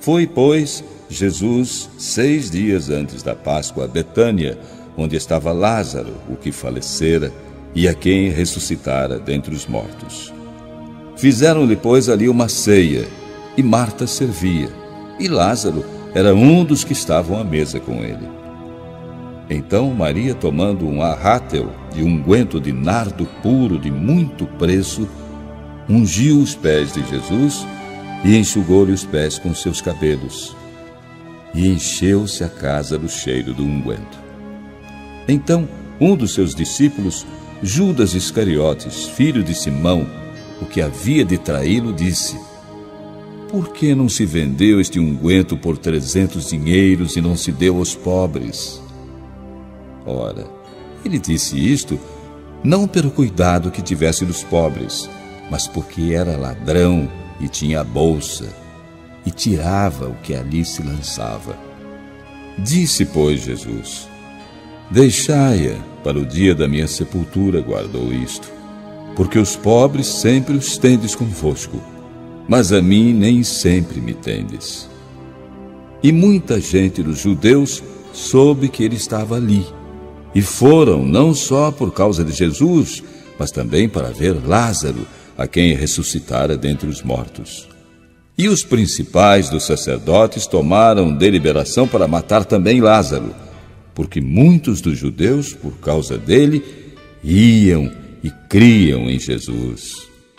Foi, pois, Jesus 6 dias antes da Páscoa a Betânia, onde estava Lázaro, o que falecera, e a quem ressuscitara dentre os mortos. Fizeram-lhe, pois, ali uma ceia, e Marta servia, e Lázaro era um dos que estavam à mesa com ele. Então Maria, tomando um arrátel de unguento de nardo puro de muito preço, ungiu os pés de Jesus e enxugou-lhe os pés com seus cabelos. E encheu-se a casa do cheiro do unguento. Então um dos seus discípulos, Judas Iscariotes, filho de Simão, o que havia de traí-lo, disse: por que não se vendeu este unguento por 300 dinheiros e não se deu aos pobres? Ora, ele disse isto não pelo cuidado que tivesse dos pobres, mas porque era ladrão e tinha a bolsa, e tirava o que ali se lançava. Disse, pois, Jesus: deixai-a, para o dia da minha sepultura guardou isto, porque os pobres sempre os tendes convosco, mas a mim nem sempre me tendes. E muita gente dos judeus soube que ele estava ali, e foram não só por causa de Jesus, mas também para ver Lázaro, a quem ressuscitara dentre os mortos. E os principais dos sacerdotes tomaram deliberação para matar também Lázaro, porque muitos dos judeus, por causa dele, iam e criam em Jesus.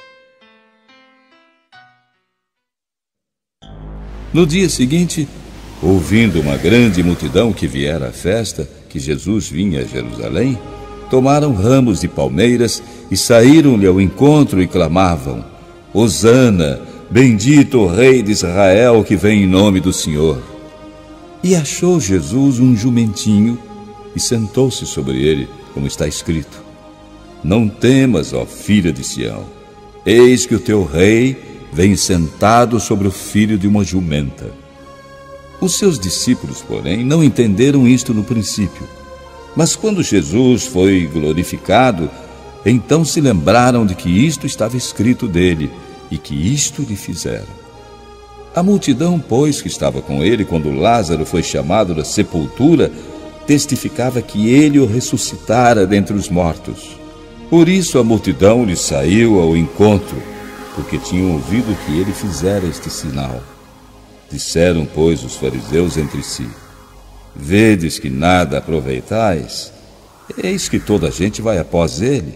No dia seguinte, ouvindo uma grande multidão que viera à festa, que Jesus vinha a Jerusalém, tomaram ramos de palmeiras e saíram-lhe ao encontro e clamavam: Hosana, bendito o Rei de Israel que vem em nome do Senhor. E achou Jesus um jumentinho e sentou-se sobre ele, como está escrito: não temas, ó filha de Sião, eis que o teu rei vem sentado sobre o filho de uma jumenta. Os seus discípulos, porém, não entenderam isto no princípio. Mas quando Jesus foi glorificado, então se lembraram de que isto estava escrito dele e que isto lhe fizeram. A multidão, pois, que estava com ele quando Lázaro foi chamado da sepultura, testificava que ele o ressuscitara dentre os mortos. Por isso a multidão lhe saiu ao encontro, porque tinham ouvido que ele fizera este sinal. Disseram, pois, os fariseus entre si: vedes que nada aproveitais? Eis que toda a gente vai após ele.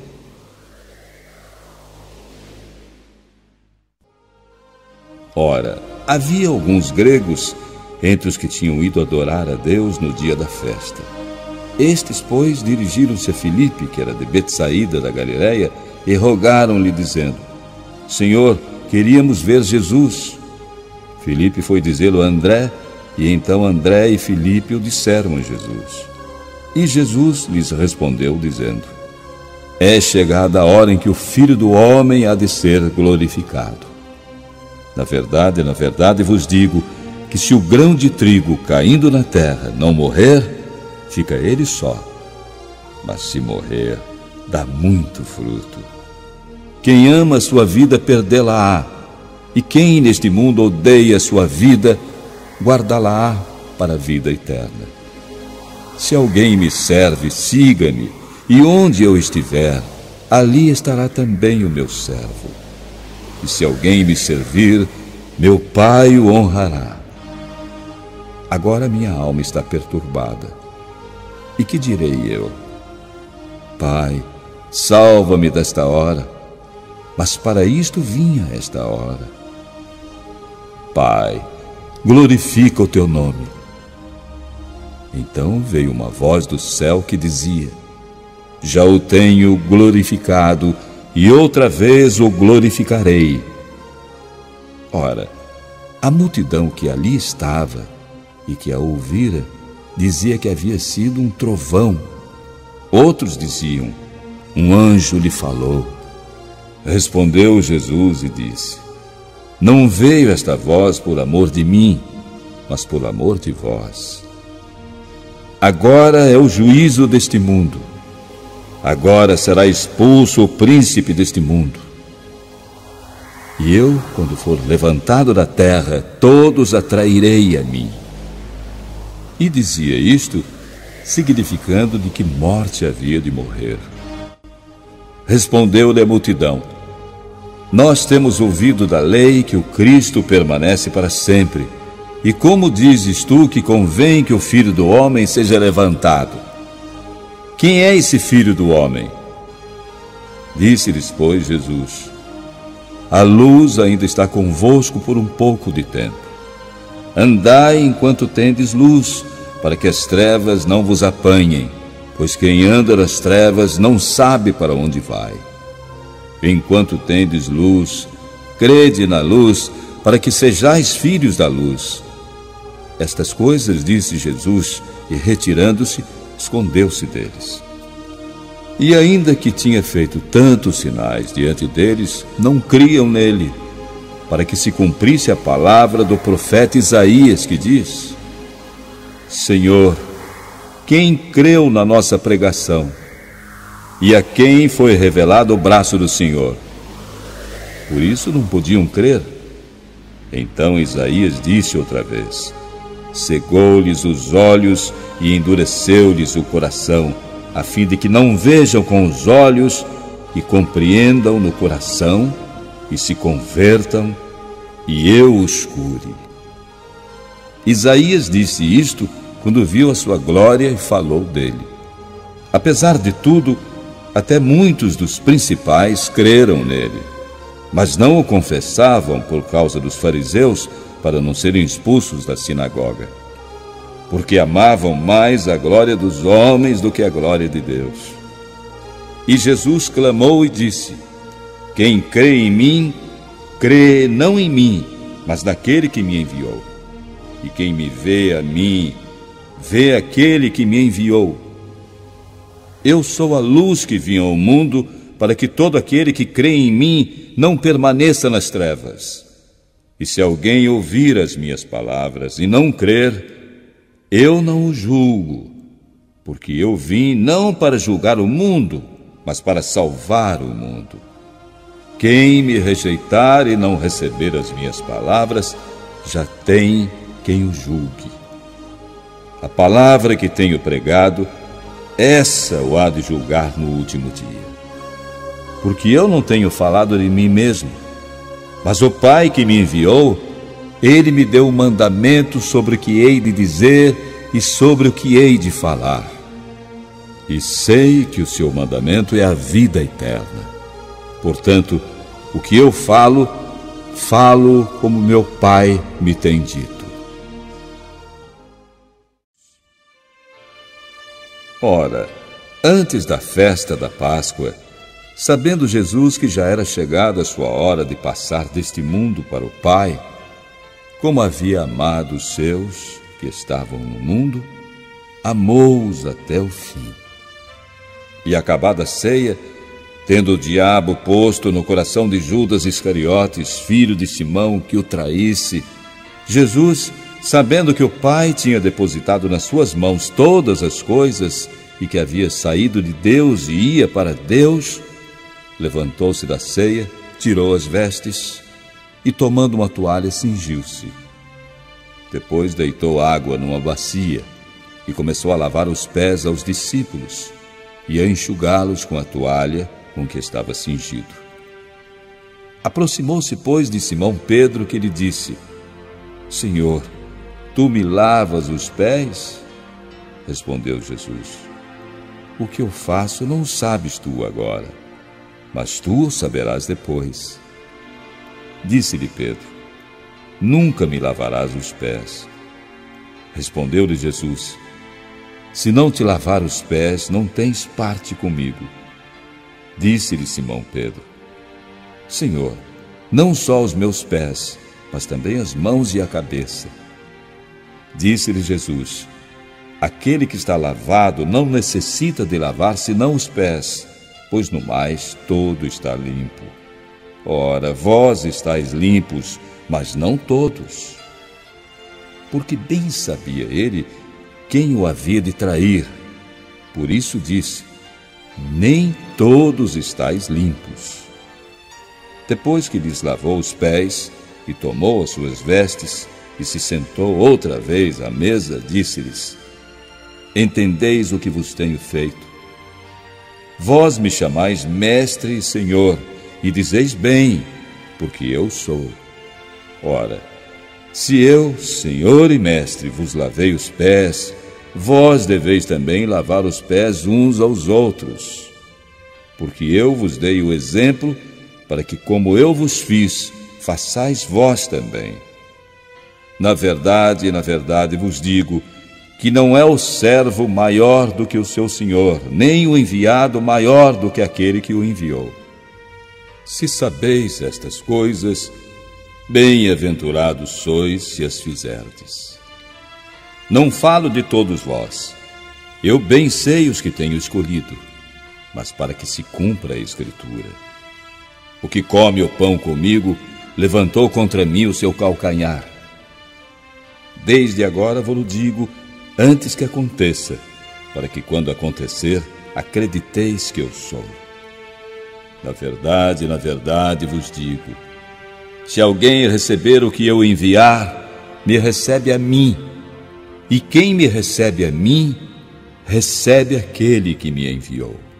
Ora, havia alguns gregos entre os que tinham ido adorar a Deus no dia da festa. Estes, pois, dirigiram-se a Filipe, que era de Betsaída da Galileia, e rogaram-lhe, dizendo: Senhor, queríamos ver Jesus. Filipe foi dizê-lo a André, e então André e Filipe o disseram a Jesus. E Jesus lhes respondeu, dizendo: é chegada a hora em que o Filho do Homem há de ser glorificado. Na verdade vos digo que se o grão de trigo caindo na terra não morrer, fica ele só. Mas se morrer, dá muito fruto. Quem ama a sua vida, perdê-la-á. E quem neste mundo odeia a sua vida, guardá-la-á para a vida eterna. Se alguém me serve, siga-me, e onde eu estiver, ali estará também o meu servo. E se alguém me servir, meu Pai o honrará. Agora minha alma está perturbada. E que direi eu? Pai, salva-me desta hora. Mas para isto vinha esta hora. Pai, glorifica o teu nome. Então veio uma voz do céu que dizia: já o tenho glorificado, e outra vez o glorificarei. Ora, a multidão que ali estava e que a ouvira dizia que havia sido um trovão. Outros diziam: um anjo lhe falou. Respondeu Jesus e disse: não veio esta voz por amor de mim, mas por amor de vós. Agora é o juízo deste mundo. Agora será expulso o príncipe deste mundo. E eu, quando for levantado da terra, todos atrairei a mim. E dizia isto, significando de que morte havia de morrer. Respondeu-lhe a multidão: Nós temos ouvido da lei que o Cristo permanece para sempre. E como dizes tu que convém que o Filho do Homem seja levantado? Quem é esse Filho do Homem? Disse-lhes, pois, Jesus: A luz ainda está convosco por um pouco de tempo. Andai enquanto tendes luz, para que as trevas não vos apanhem, pois quem anda nas trevas não sabe para onde vai. Enquanto tendes luz, crede na luz, para que sejais filhos da luz. Estas coisas disse Jesus, e retirando-se, escondeu-se deles. E ainda que tinha feito tantos sinais diante deles, não criam nele, para que se cumprisse a palavra do profeta Isaías, que diz: Senhor, quem creu na nossa pregação? E a quem foi revelado o braço do Senhor? Por isso não podiam crer. Então Isaías disse outra vez: Cegou-lhes os olhos e endureceu-lhes o coração, a fim de que não vejam com os olhos e compreendam no coração e se convertam, e eu os cure. Isaías disse isto quando viu a sua glória e falou dele. Apesar de tudo, até muitos dos principais creram nele, mas não o confessavam por causa dos fariseus, para não serem expulsos da sinagoga, porque amavam mais a glória dos homens do que a glória de Deus. E Jesus clamou e disse: Quem crê em mim, crê não em mim, mas naquele que me enviou. E quem me vê a mim, vê aquele que me enviou. Eu sou a luz que vim ao mundo, para que todo aquele que crê em mim não permaneça nas trevas. E se alguém ouvir as minhas palavras e não crer, eu não o julgo, porque eu vim não para julgar o mundo, mas para salvar o mundo. Quem me rejeitar e não receber as minhas palavras, já tem quem o julgue. A palavra que tenho pregado, essa o há de julgar no último dia. Porque eu não tenho falado de mim mesmo, mas o Pai que me enviou, ele me deu um mandamento sobre o que hei de dizer e sobre o que hei de falar. E sei que o seu mandamento é a vida eterna. Portanto, o que eu falo, falo como meu Pai me tem dito. Ora, antes da festa da Páscoa, sabendo Jesus que já era chegada a sua hora de passar deste mundo para o Pai, como havia amado os seus que estavam no mundo, amou-os até o fim. E acabada a ceia, tendo o diabo posto no coração de Judas Iscariotes, filho de Simão, que o traísse, Jesus, sabendo que o Pai tinha depositado nas suas mãos todas as coisas e que havia saído de Deus e ia para Deus, levantou-se da ceia, tirou as vestes e, tomando uma toalha, cingiu-se. Depois deitou água numa bacia e começou a lavar os pés aos discípulos e a enxugá-los com a toalha com que estava cingido. Aproximou-se, pois, de Simão Pedro, que lhe disse: Senhor, tu me lavas os pés? Respondeu Jesus: O que eu faço não sabes tu agora, mas tu o saberás depois. Disse-lhe Pedro: Nunca me lavarás os pés. Respondeu-lhe Jesus: Se não te lavar os pés, não tens parte comigo. Disse-lhe Simão Pedro: Senhor, não só os meus pés, mas também as mãos e a cabeça. Disse-lhe Jesus: Aquele que está lavado não necessita de lavar senão os pés, pois no mais todo está limpo. Ora, vós estáis limpos, mas não todos. Porque bem sabia ele quem o havia de trair. Por isso disse: Nem todos estáis limpos. Depois que lhes lavou os pés e tomou as suas vestes e se sentou outra vez à mesa, disse-lhes: Entendeis o que vos tenho feito? Vós me chamais Mestre e Senhor, e dizeis bem, porque eu sou. Ora, se eu, Senhor e Mestre, vos lavei os pés, vós deveis também lavar os pés uns aos outros. Porque eu vos dei o exemplo, para que, como eu vos fiz, façais vós também. Na verdade vos digo, que não é o servo maior do que o seu senhor, nem o enviado maior do que aquele que o enviou. Se sabeis estas coisas, bem-aventurados sois se as fizerdes. Não falo de todos vós. Eu bem sei os que tenho escolhido, mas para que se cumpra a Escritura. O que come o pão comigo, levantou contra mim o seu calcanhar. Desde agora vos digo, antes que aconteça, para que quando acontecer, acrediteis que eu sou. Na verdade vos digo, se alguém receber o que eu enviar, me recebe a mim, e quem me recebe a mim, recebe aquele que me enviou.